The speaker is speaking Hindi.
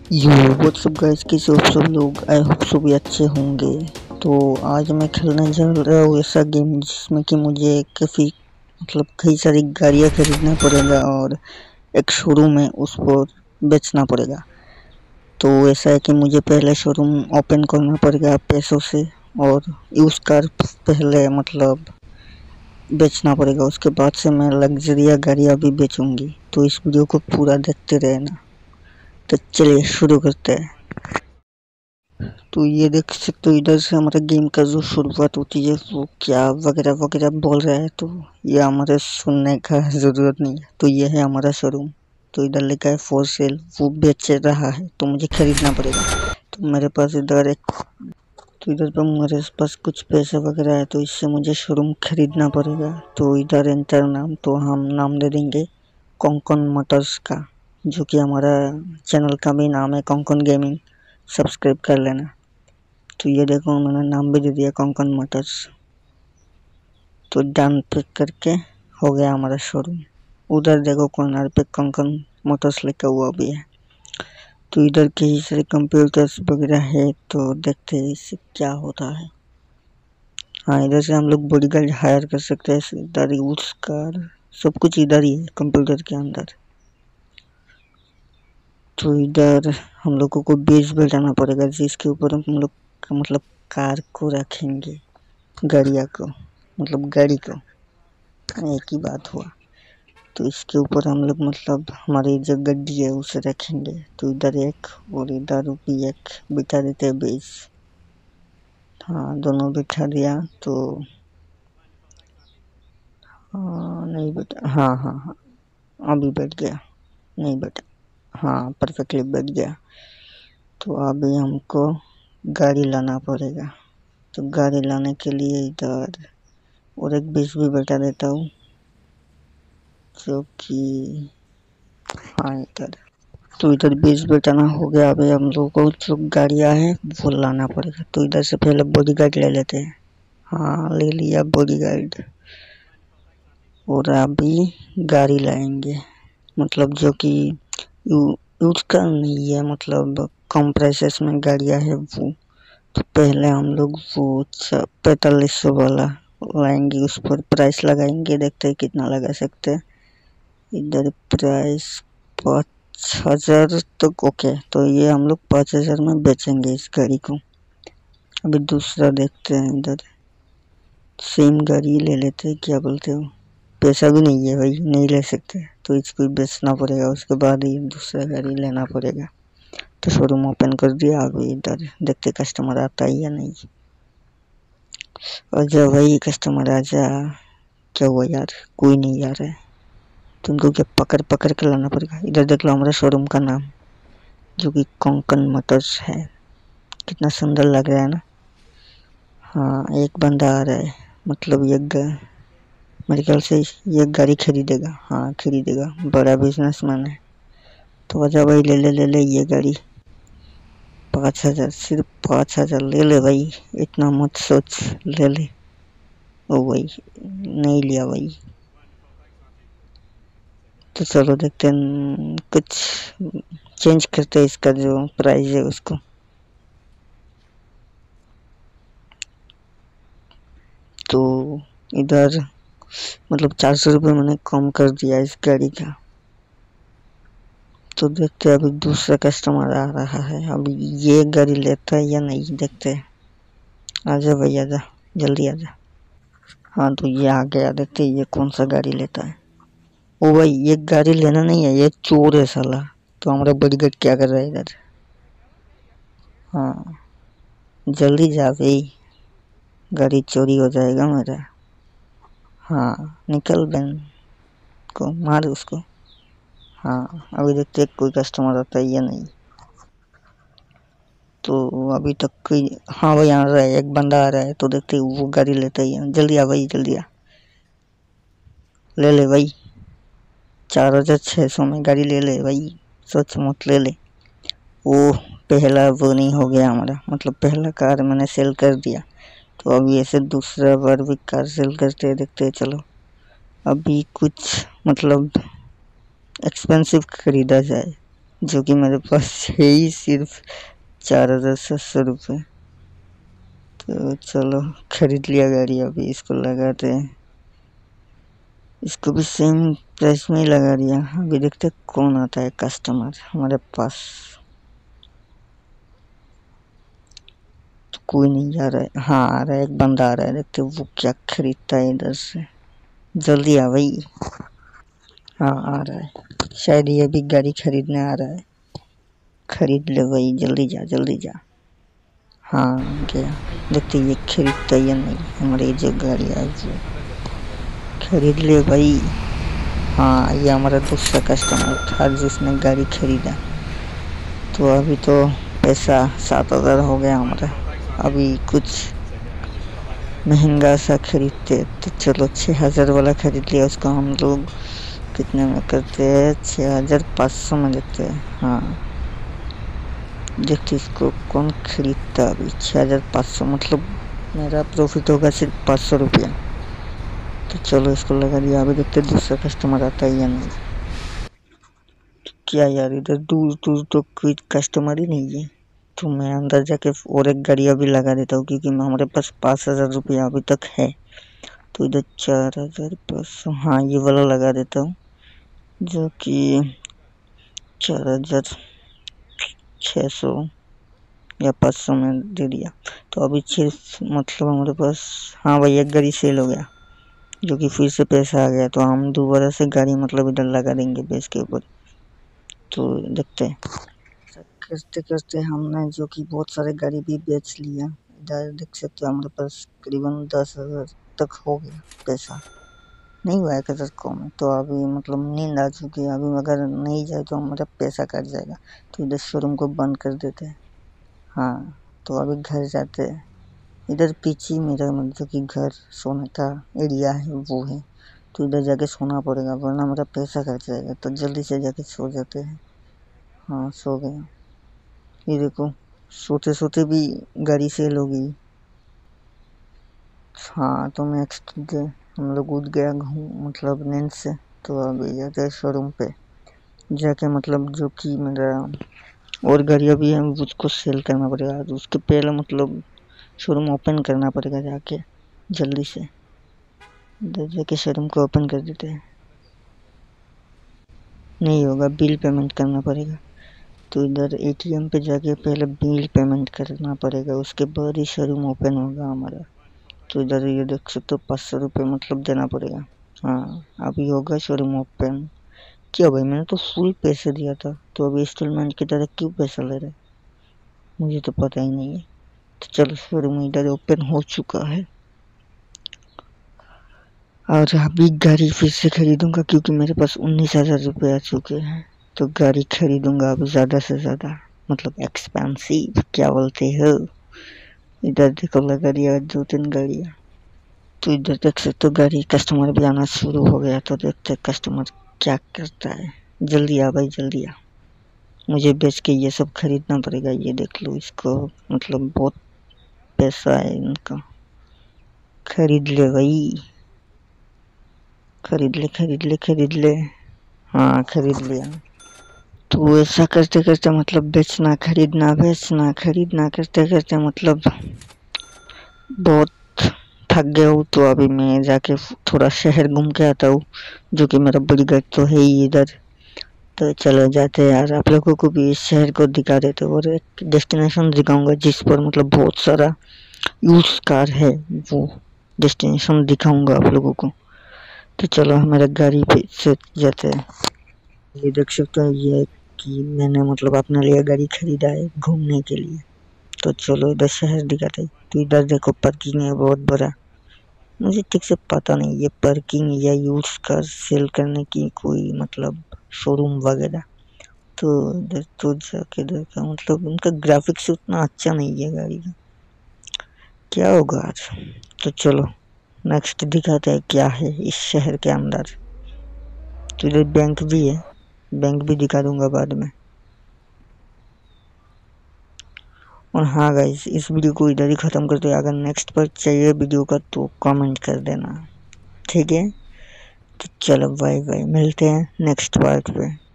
यो व्हाट्सअप गाइस, कैसे हो सब लोग। आई होप सभी अच्छे होंगे। तो आज मैं खेलने जा रहा हूँ ऐसा गेम जिसमें कि मुझे कई सारी गाड़ियाँ खरीदना पड़ेगा और एक शोरूम है उस पर बेचना पड़ेगा। तो ऐसा है कि मुझे पहले शोरूम ओपन करना पड़ेगा पैसों से और यूज़ कार पहले बेचना पड़ेगा। उसके बाद से मैं लग्जरिया गाड़ियाँ भी बेचूंगी। तो इस वीडियो को पूरा देखते रहना। तो चलिए शुरू करते हैं। तो ये देख सकते हो, इधर से हमारे गेम का जो शुरुआत होती है वो क्या वगैरह वगैरह बोल रहा है। तो ये हमारे सुनने का ज़रूरत नहीं है। तो ये है हमारा शोरूम। तो इधर लिखा है फॉर सेल, वो बेच रहा है तो मुझे खरीदना पड़ेगा। तो मेरे पास इधर पर मेरे पास कुछ पैसे वगैरह है, तो इससे मुझे शोरूम खरीदना पड़ेगा। तो इधर एंटर नाम, तो हम नाम दे देंगे कोंकण मोटर्स का, जो कि हमारा चैनल का भी नाम है कोंकण गेमिंग। सब्सक्राइब कर लेना। तो ये देखो मैंने नाम भी दे दिया कोंकण मोटर्स। तो डन पे करके हो गया हमारा शोरूम। उधर देखो कॉर्नर पे कोंकण मोटर्स लिखा हुआ भी है। तो इधर कई सारे कंप्यूटर्स वगैरह है, तो देखते हैं इससे क्या होता है। हाँ, इधर से हम लोग बॉडीगार्ड हायर कर सकते हैं। इधर यूज कार सब कुछ इधर ही है कंप्यूटर के अंदर। तो इधर हम लोगों को बेस बनाना पड़ेगा जिसके ऊपर हम लोग कार को रखेंगे, गाड़िया को गाड़ी को, एक ही बात हुआ। तो इसके ऊपर हम लोग हमारी जो गड्डी है उसे रखेंगे। तो इधर एक और इधर भी एक बिठा देते हैं बेस। हाँ, दोनों बिठा दिया। तो नहीं बेटा, हाँ हाँ हाँ, अभी बैठ गया। नहीं बेटा, हाँ परफेक्टली बैठ गया। तो अभी हमको गाड़ी लाना पड़ेगा। तो गाड़ी लाने के लिए इधर और एक बेस भी बैठा देता हूँ, जो कि हाँ इधर। तो इधर बेस बैठाना हो गया। अभी हम लोगों को जो गाड़ियाँ हैं वो लाना पड़ेगा। तो इधर से पहले बॉडीगार्ड ले लेते हैं। हाँ, ले लिया बॉडीगार्ड। और अभी गाड़ी लाएंगे, जो कि यूज का नहीं है, कम प्राइसेस में गाड़ियाँ है वो। तो पहले हम लोग वो 4500 वाला लाएंगे, उस पर प्राइस लगाएंगे, देखते हैं कितना लगा सकते हैं। इधर प्राइस 5000 तक ओके। तो ये हम लोग 5000 में बेचेंगे इस गाड़ी को। अभी दूसरा देखते हैं। इधर सेम गाड़ी ले लेते हैं, क्या बोलते हो। पैसा भी नहीं है भाई, नहीं ले सकते, तो इसको बेचना पड़ेगा। उसके बाद ही दूसरा गाड़ी लेना पड़ेगा। तो शोरूम ओपन कर दिया। अभी इधर देखते कस्टमर आता है या नहीं। आजा भाई कस्टमर आजा। क्या हुआ यार, कोई नहीं आ रहा है। तुमको क्या पकड़ पकड़ के लाना पड़ेगा। इधर देख लो हमारा शोरूम का नाम, जो कि कोंकण मोटर्स है। कितना सुंदर लग रहा है ना। हाँ, एक बंदा आ रहा है, मेरे ख्याल से ये गाड़ी खरीदेगा। हाँ खरीदेगा, बड़ा बिजनेसमैन है। तो आजा भाई, ले ले ले ले ये गाड़ी। 5000, सिर्फ 5000 ले ले भाई, इतना मत सोच, ले ले। ओ भाई, नहीं लिया भाई। तो चलो देखते हैं, कुछ चेंज करते हैं इसका जो प्राइस है उसको। तो इधर 400 रुपये मैंने कम कर दिया इस गाड़ी का। तो देखते हैं अभी दूसरा कस्टमर आ रहा है। अभी ये गाड़ी लेता है या नहीं, देखते हैं। आजा भाई आजा, जल्दी आजा। हाँ, तो ये आ गया। देखते हैं ये कौन सा गाड़ी लेता है। ओ भाई, ये गाड़ी लेना नहीं है, ये चोर है साला। तो हमारा बॉडीगार्ड क्या कर रहा है इधर। हाँ, जल्दी जा भाई, गाड़ी चोरी हो जाएगा मेरा। हाँ निकल, बहन को मार उसको। हाँ, अभी देखते कोई कस्टमर आता है या नहीं। तो अभी तक कोई, हाँ भाई आ रहा है, एक बंदा आ रहा है। तो देखते वो गाड़ी लेता ही है। जल्दी आ भाई, जल्दी आ, ले ले भाई। 4600 में गाड़ी ले ले भाई, सोच मत, ले ले। वो पहला वो नहीं हो गया हमारा, पहला कार मैंने सेल कर दिया। तो अभी ऐसे दूसरा बार भी कार सेल करते हैं, देखते हैं। चलो अभी कुछ एक्सपेंसिव खरीदा जाए। जो कि मेरे पास है ही सिर्फ 4700 रुपये। तो चलो खरीद लिया गाड़ी, अभी इसको लगाते हैं। इसको भी सेम प्राइस में ही लगा दिया। अभी देखते कौन आता है कस्टमर हमारे पास। तो कोई नहीं आ रहा है। हाँ आ रहा है, एक बंदा आ रहा है, देखते वो क्या खरीदता है इधर से। जल्दी आ भाई। हाँ आ रहा है, शायद ये भी गाड़ी खरीदने आ रहा है। खरीद ले भाई, जल्दी जा जल्दी जा। हाँ गया, देखते ये खरीदता या नहीं हमारी जो गाड़ी है वो। खरीद ले भाई। हाँ ये हमारा दूसरा कस्टमर था जिसने गाड़ी खरीदा। तो अभी तो पैसा 7000 हो गया हमारा। अभी कुछ महंगा सा खरीदते, तो चलो 6000 वाला खरीद लिया। उसको हम लोग कितने में करते हैं, 6500 में देते हैं। हाँ देखते इसको कौन खरीदता। अभी 6500 मतलब मेरा प्रॉफिट होगा सिर्फ 500 रुपया। तो चलो इसको लगा दिया। अभी देखते दूसरा कस्टमर आता है या नहीं। क्या यार, इधर दूर दूर तो कोई कस्टमर ही नहीं है। तो मैं अंदर जाके और एक गाड़ी अभी लगा देता हूँ, क्योंकि हमारे पास 5000 रुपया अभी तक है। तो इधर 4500, हाँ ये वाला लगा देता हूँ, जो कि 4600 या 500 में दे दिया। तो अभी सिर्फ मतलब हमारे पास, हाँ भाई एक गाड़ी सेल हो गया, जो कि फिर से पैसा आ गया। तो हम दोबारा से गाड़ी मतलब इधर लगा देंगे बेस के ऊपर। तो देखते हैं। करते करते हमने जो कि बहुत सारे गाड़ी भी बेच लिया। इधर देख सकते हो हमारे पास करीबन 10,000 तक हो गया पैसा। नहीं हुआ है कदर कम। तो अभी मतलब नींद आ चुकी है। अभी अगर नहीं जाए तो हमारा पैसा कट जाएगा। तो इधर शोरूम को बंद कर देते हैं। हाँ तो अभी घर जाते हैं। इधर पीछे मेरा मतलब जो कि घर सोने का एरिया है वो है। तो इधर जाके सोना पड़ेगा, वरना मेरा पैसा कट जाएगा। तो जल्दी से जाके सो जाते हैं। हाँ सो गए। ये देखो सोते सोते भी गाड़ी सेल हो गई। हाँ तो नेक्स्ट डे हम लोग उठ गया मतलब नींद से। तो अभी जाते हैं शोरूम पे जाके, मतलब जो कि मेरा और गाड़ियाँ भी हैं उसको सेल करना पड़ेगा। तो उसके पहले मतलब शोरूम ओपन करना पड़ेगा जाके जल्दी से। इधर जाके शोरूम को ओपन कर देते हैं। नहीं होगा, बिल पेमेंट करना पड़ेगा। तो इधर एटीएम पे जाके पहले बिल पेमेंट करना पड़ेगा, उसके बाद ही शोरूम ओपन होगा हमारा। तो इधर ये देख सकते हो 500 रुपये मतलब देना पड़ेगा। हाँ अभी होगा शोरूम ओपन। क्या भाई, मैंने तो फुल पैसे दिया था, तो अभी इंस्टॉलमेंट की तरह क्यों पैसा ले रहे, मुझे तो पता ही नहीं है। तो चलो शोरूम इधर ओपन हो चुका है। और अभी गाड़ी फिर से खरीदूंगा, क्योंकि मेरे पास 19,000 रुपये आ चुके हैं। तो गाड़ी खरीदूंगा अभी ज़्यादा से ज़्यादा, मतलब एक्सपेंसिव क्या बोलते हो। इधर देखो लगा दिया 2-3 गाड़ियाँ। तो इधर देख सकते हो गाड़ी कस्टमर भी आना शुरू हो गया। तो देखते कस्टमर क्या करता है। जल्दी आ भाई जल्दी आ, मुझे बेच के ये सब खरीदना पड़ेगा। ये देख लो इसको, मतलब बहुत पैसा है इनका। खरीद ले भाई, खरीद ले खरीद ले खरीद ले। हाँ खरीद लिया। तो ऐसा करते करते मतलब बेचना खरीदना करते करते मतलब बहुत थक गया हूँ। तो अभी मैं जाके थोड़ा शहर घूम के आता हूँ, जो कि मेरा बड़ी घर तो है ही इधर। तो चलो जाते हैं यार, आप लोगों को भी इस शहर को दिखा देते और एक डेस्टिनेशन दिखाऊंगा जिस पर मतलब बहुत सारा यूज कार है, वो डेस्टिनेशन दिखाऊंगा आप लोगों को। तो चलो हमारे गाड़ी पे से जाते हैं। ये देख सकते हो ये कि मैंने मतलब अपने लिए गाड़ी खरीदा है घूमने के लिए। तो चलो इधर शहर दिखाते हैं। तो इधर देखो पार्किंग है बहुत बड़ा। मुझे ठीक से पता नहीं ये पार्किंग या यूज कार सेल करने की कोई मतलब शोरूम वगैरह। तो इधर तो जाके देखा, मतलब उनका ग्राफिक्स उतना अच्छा नहीं है गाड़ी का। क्या होगा आज। तो चलो नेक्स्ट दिखाते हैं क्या है इस शहर के अंदर। तो इधर बैंक भी है, बैंक भी दिखा दूंगा बाद में। और हाँ गाइस, इस वीडियो को इधर ही ख़त्म करते हैं। अगर नेक्स्ट पार्ट चाहिए वीडियो का तो कमेंट कर देना, ठीक है। तो चलो बाय बाय, मिलते हैं नेक्स्ट पार्ट पे।